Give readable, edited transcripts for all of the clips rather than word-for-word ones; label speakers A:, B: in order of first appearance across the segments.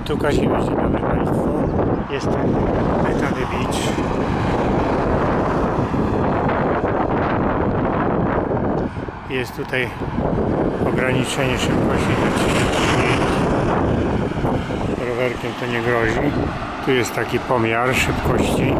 A: Tu Kazimierz, dzień dobry Państwu. Jestem Bethany Beach. Jest tutaj ograniczenie szybkości do 35. Rowerkiem to nie grozi. Tu jest taki pomiar szybkości.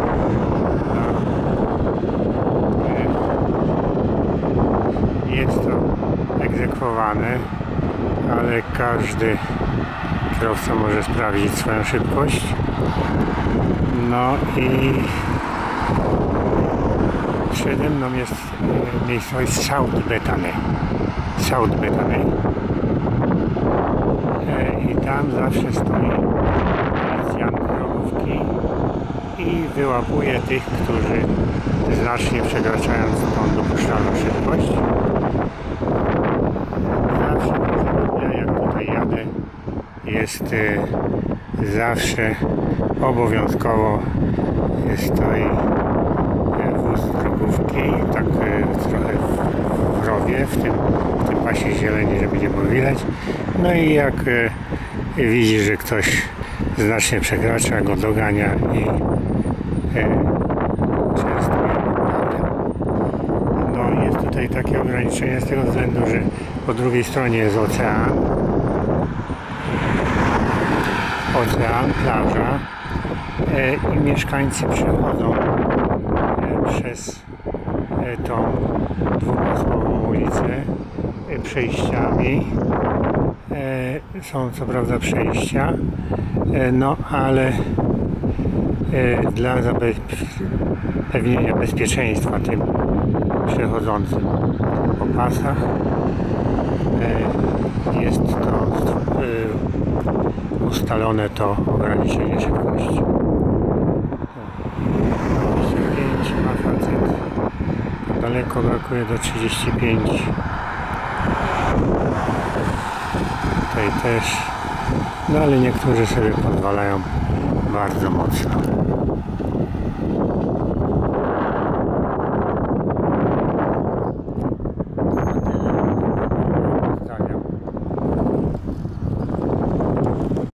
A: Jest to egzekwowane, ale każdy kierowca może sprawdzić swoją szybkość. No i przede mną jest miejscowość South Bethany. I tam zawsze stoi policjant drogówki i wyłapuje tych, którzy znacznie przekraczając tą dopuszczalną szybkość. Zawsze każdego dnia, jak tutaj jadę, jest zawsze obowiązkowo stoi wóz drogówki, tak trochę w rowie, w tym pasie zieleni, żeby nie było widać. No i jak widzi, że ktoś znacznie przekracza, go dogania i częstuje. No jest tutaj takie ograniczenie z tego względu, że po drugiej stronie jest ocean, plaża i mieszkańcy przechodzą przez tą dwupasmową ulicę przejściami. Są co prawda przejścia, no ale dla zapewnienia bezpieczeństwa tym przechodzącym po pasach jest to ustalone to ograniczenie szybkości. 25 ma facet, daleko brakuje do 35. Tutaj też, no ale niektórzy sobie pozwalają bardzo mocno.